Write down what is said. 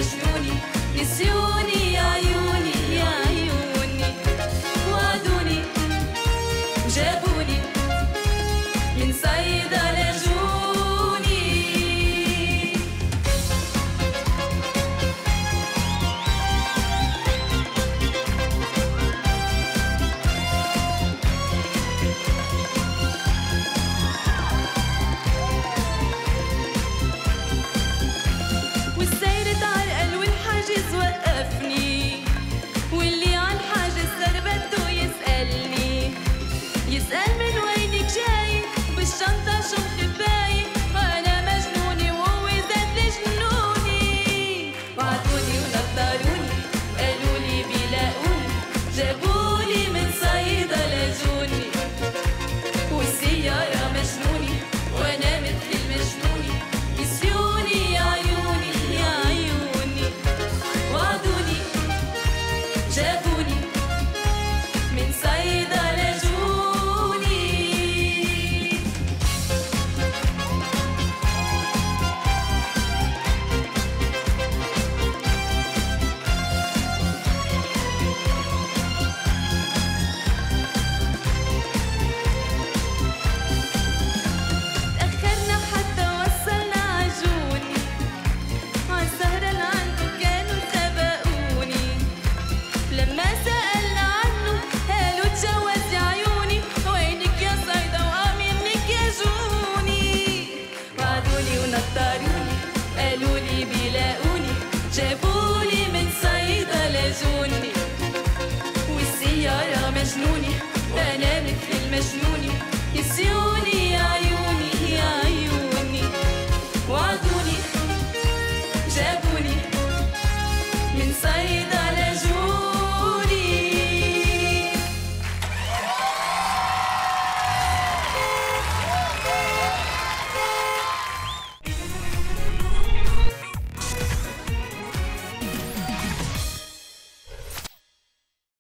المجنوني، نسيوني يا عيوني يا عيوني، وعدوني وجابوني من صيدا لجوني. والسيرة عالقل والحاجز وقفني، واللي عالحاجز صار بده يسألني، يسأل من وينك جاي بالشنطة شو مخباي، وأنا مجنونة وهو زاد جنوني. وعدوني ونطروني قالولي بيلاقوني، جابولي من صيدا لجوني، والسيارة مجنوني وأنا مثل المجنوني، نسيوني يا عيوني يا عيوني، وعدوني جابوني من صيدا لجوني. تأخرنا حتى وصلنا عجوني، عالسهرة اللي عنده كانوا سبقوني، لما سألنا عنه قالوا تجوز يا عيوني، وينك يا صيدا وأمينك يا جوني. وعدوني ونطروني قالولي بيلاقوني، جابولي من صيدا لجوني، والسيارة مجنوني وأنا مثل المجنوني،